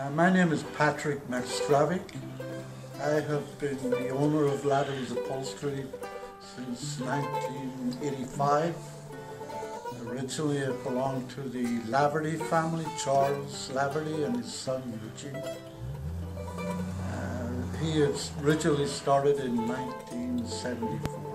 My name is Patrick McStravick. I have been the owner of Laverty's Upholstry since 1985. Originally it belonged to the Laverty family, Charles Laverty and his son Richie. He had originally started in 1974.